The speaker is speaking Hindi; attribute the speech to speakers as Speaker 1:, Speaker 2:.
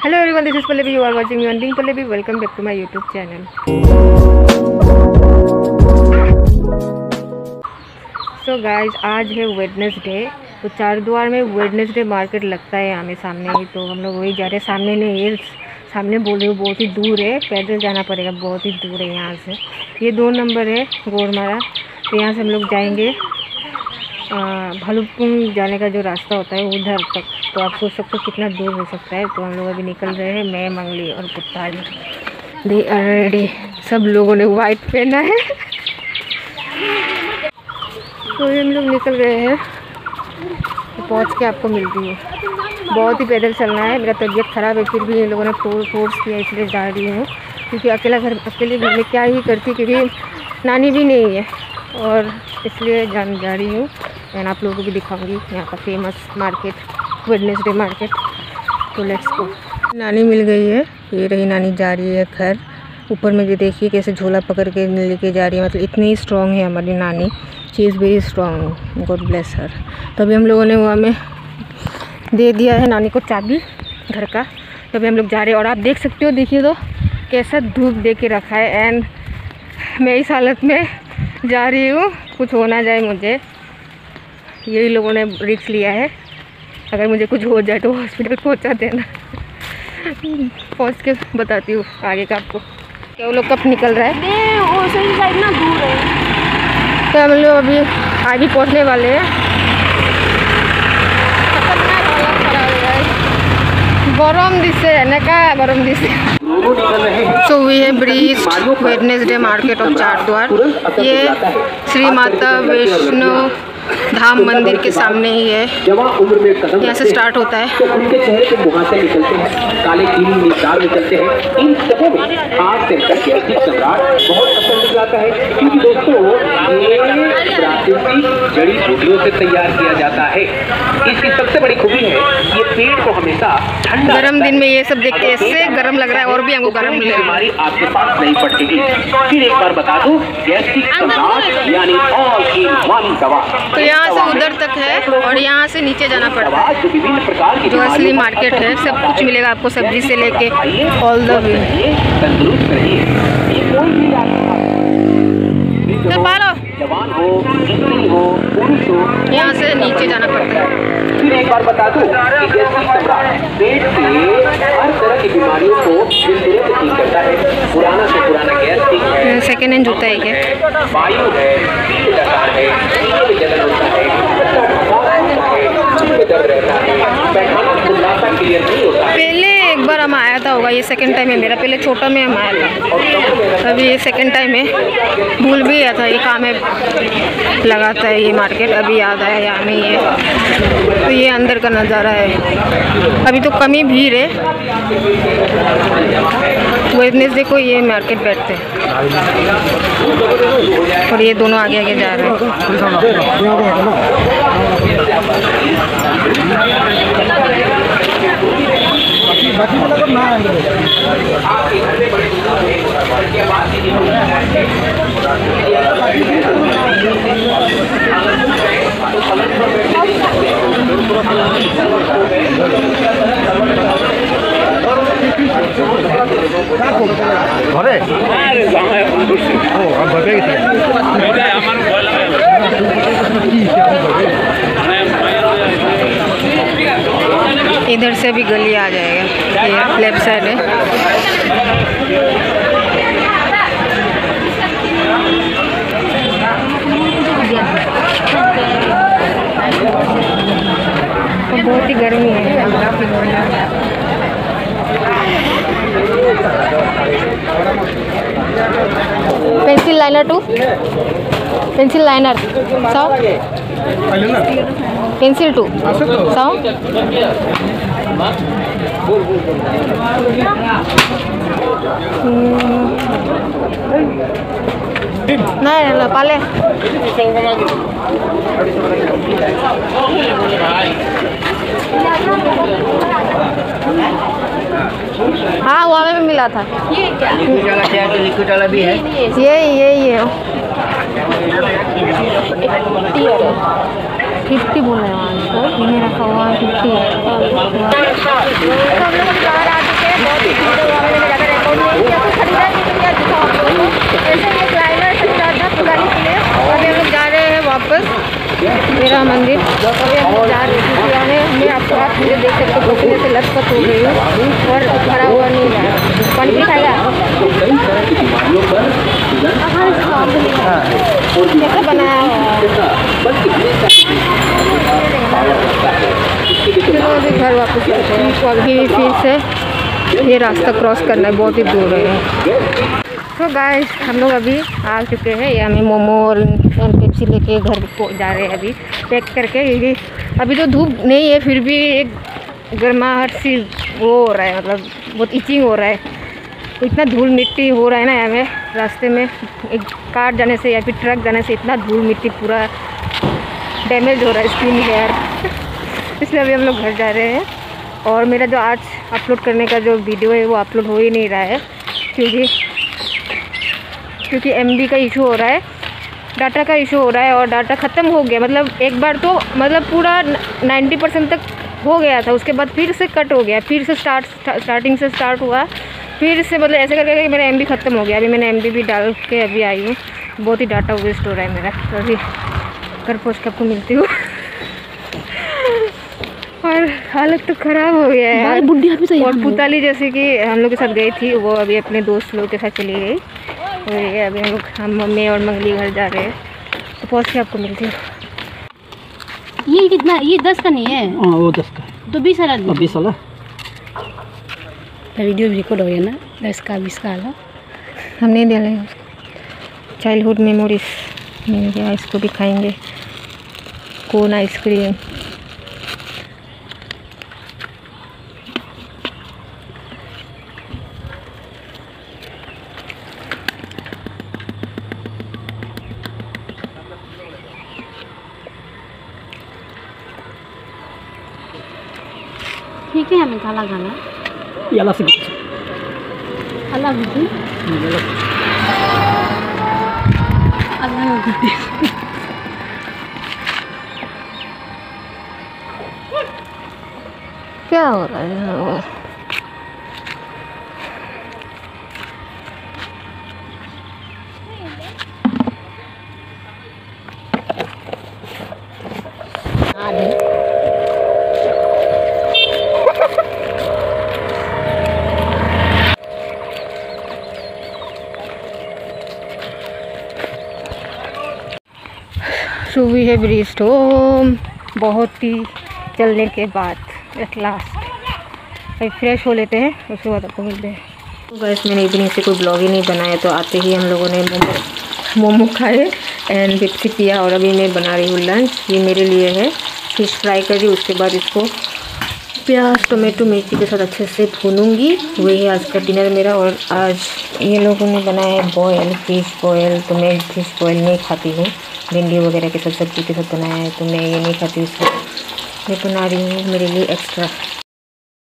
Speaker 1: Hello everyone, this is Pallavi, you are watching me on being Pallavi. Welcome back to my YouTube channel. So guys, आज है वेडनेसडे। तो चारद्वार में वेडनेसडे मार्केट लगता है हमें सामने ही, तो हम लोग वही जा रहे हैं। सामने नहीं, ये सामने बोल रही हूँ, बहुत ही दूर है, पैदल जाना पड़ेगा, बहुत ही दूर है यहाँ से। ये 2 नंबर है गोरमारा, तो यहाँ से हम लोग जाएंगे भालूपुंग जाने का जो रास्ता होता है उधर तक। तो आप सोच सकते हो कितना दूर हो सकता है। तो हम लोग अभी निकल रहे हैं, मैं, मंगली और पुताली। They are ready. सब लोगों ने वाइट पहना है। तो हम लोग निकल गए हैं, तो पहुँच के आपको मिलती है। बहुत ही पैदल चलना है, मेरा तबीयत ख़राब है, फिर भी इन लोगों ने फोर्स किया, इसलिए जा रही हूँ। क्योंकि अकेले घर में क्या ही करती, क्योंकि नानी भी नहीं है, और इसलिए जा रही हूँ। एंड आप लोगों को भी दिखाऊंगी यहाँ का फेमस मार्केट, वेडनेसडे मार्केट। तो लेट्स गो। नानी मिल गई है, ये रही नानी, जा रही है घर। ऊपर में भी देखिए कैसे झोला पकड़ के लेके जा रही है, मतलब इतनी स्ट्रॉन्ग है हमारी नानी। She is very strong, god bless her. तभी हम लोगों ने वो हमें दे दिया है, नानी को, चाबी घर का। तभी हम लोग जा रहे हैं। और आप देख सकते हो, देखिए तो कैसा धूप दे के रखा है। एंड मैं इस हालत में जा रही हूँ, कुछ हो ना जाए मुझे। यही लोगों ने रिस्क लिया है, अगर मुझे कुछ हो जाए तो हॉस्पिटल पहुँचा देना। पहुँच के बताती हूँ आगे का आपको। क्या वो लोग कब निकल रहा है, वो सही साइड ना दूर है। तो हम लोग अभी आगे पहुँचने वाले हैं। गरम दिसे ना का गरम दिसे। So we have reached Wednesday market of Chardwar. ये श्री माता वैष्णो धाम मंदिर के सामने ही है, यहाँ से स्टार्ट होता है।
Speaker 2: तो उनके चेहरे पे मुहासे निकलते हैं, काले कील दाग निकलते हैं। इन सबों में आज से ऐतिहासिक सम्राट बहुत पसंद जाता है, क्योंकि दोस्तों ये प्राकृतिक जड़ी बूटियों से तैयार किया जाता है। इसकी सबसे बड़ी खूबी है, ये पेड़ को हमेशा ठंडा,
Speaker 1: गर्म दिन में ये सब देख के इससे गर्म लग रहा है, और भी हमको गर्म लग रहा है।
Speaker 2: बीमारी आपके पास नहीं पड़ेगी। फिर एक बार बता दूं, गैस्ट्रिक सम्राट यानी ऑल इन वन दवा।
Speaker 1: तो यहाँ से उधर तक है, और यहाँ से नीचे जाना पड़ता है।
Speaker 2: जो विभिन्न प्रकार की
Speaker 1: जो असली मार्केट है, सब कुछ मिलेगा आपको, सब्जी से लेके ऑल द वे।
Speaker 2: तंदुरुस्त रहिए। ये कोई भी जवान हो, स्त्री हो, पुरुष हो,
Speaker 1: यहाँ से नीचे जाना पड़ता है।
Speaker 2: फिर एक बार बता दूं कि गैस्ट्रिक सम्राट पेट से हर तरह की बीमारियों को तुरंत ठीक करता है। पुराना से पुराना गैस्ट्रिक है,
Speaker 1: सेकेंड हैंड जूता है क्या,
Speaker 2: वायु है, पीठ डकार है, सीने में जलन होता है, दर्द रहता है, पैखाना खुलासा क्लियर नहीं होता है।
Speaker 1: पहले एक बार हम आया था होगा, ये सेकंड टाइम है मेरा। पहले छोटा में हम आया था, अभी ये सेकंड टाइम है। भूल भी गया था ये कहाँ में लगाता है ये मार्केट, अभी याद आया यहाँ में ही है। तो ये अंदर का नज़ारा है। अभी तो कम ही भीड़ है, वेडनेसडे को ये मार्केट बैठते हैं। और ये दोनों आगे आगे जा रहे हैं। इधर से भी गली आ जाएगा, ये लेफ्ट साइड है। तो बहुत ही गर्मी है, pencil liner 2, pencil liner 100, pencil 2 100। नहीं पाले हाँ वहाँ में भी मिला था।
Speaker 2: लिक्विड वाला भी है,
Speaker 1: यही है। 50 बोल रहे हैं वहाँ, ये रखा हुआ 50 है। तेरा मंदिर। अभी हम जा रहे थे क्योंकि हमें आपको आप मुझे देख सकते हो पसीने से लथपथ हो गई हूँ और खड़ा हुआ नहीं रहा है। पानी भी खाएगा कैसे बनाया चलो अभी घर वापस चलते हैं। तो अभी फिर से ये रास्ता क्रॉस करना है, बहुत ही दूर है। तो गाइस हम लोग अभी आ चुके हैं। ये हमें मोमो और पेप्सी लेके घर को जा रहे हैं अभी पैक करके, क्योंकि अभी तो धूप नहीं है फिर भी एक गर्माहट सी वो हो रहा है, मतलब बहुत इचिंग हो रहा है। इतना धूल मिट्टी हो रहा है ना यहाँ में रास्ते में, एक कार जाने से या फिर ट्रक जाने से इतना धूल मिट्टी पूरा डैमेज हो रहा है स्किन हेयर इसलिए अभी हम लोग घर जा रहे हैं। और मेरा जो आज अपलोड करने का जो वीडियो है वो अपलोड हो ही नहीं रहा है क्योंकि MB का इशू हो रहा है, डाटा का इशू हो रहा है और डाटा ख़त्म हो गया। मतलब एक बार तो मतलब पूरा 90% तक हो गया था, उसके बाद फिर से कट हो गया, फिर से स्टार्टिंग से स्टार्ट हुआ, फिर से मतलब ऐसे करके मेरा MB ख़त्म हो गया। अभी मैंने MB भी डाल के अभी आई हूँ, बहुत ही डाटा वेस्ट हो रहा है मेरा। तो अभी घर पहुँच के आपको मिलती हूँ और हालत तो ख़राब हो गया है यार। बुढ़ी अभी और पुताली जैसे कि हम लोग के साथ गई थी, वो अभी अपने दोस्त लोग के साथ चली गई। और ये अभी हम मम्मी और मंगली घर जा रहे हैं, तो पहुँच के आपको मिलती हूँ।
Speaker 3: ये कितना, ये 10 का नहीं है?
Speaker 4: हाँ वो 10 का
Speaker 3: तो 20 वाला
Speaker 4: 20 वाला
Speaker 3: वीडियो भी रिकॉर्ड हो गया ना, 10 का 20 का वाला
Speaker 1: हम नहीं दे रहे, चाइल्डहुड मेमोरीज मिल गया। इसको भी खाएंगे, कोन आइसक्रीम।
Speaker 3: ठीक है, हमें काला खाना
Speaker 4: याला से
Speaker 3: अलग होती अलग होती
Speaker 1: क्या हो रहा है? So we have reached home, बहुत ही चलने के बाद एट लास्ट। अभी फ्रेश हो लेते हैं, उसके बाद आपको मिलते हैं। तो गाइस मैंने इवनिंग से कोई ब्लॉग ही नहीं बनाया, तो आते ही हम लोगों ने मोमो खाए एंड पेप्सी पिया और अभी मैं बना रही हूँ लंच। ये मेरे लिए है फिश फ्राई करी, उसके बाद इसको प्याज टोमेटो मिर्ची के साथ अच्छे से भूनूंगी। वही है आज का डिनर मेरा। और आज ये लोगों ने बनाया है बॉयल फिश बॉयल, तो मैं फिश बॉयल नहीं खाती हूँ, भिंडी वगैरह के साथ सब्जी के साथ बनाया है, तो मैं ये नहीं खाती, इसलिए मैं बना रही हूँ मेरे लिए एक्स्ट्रा।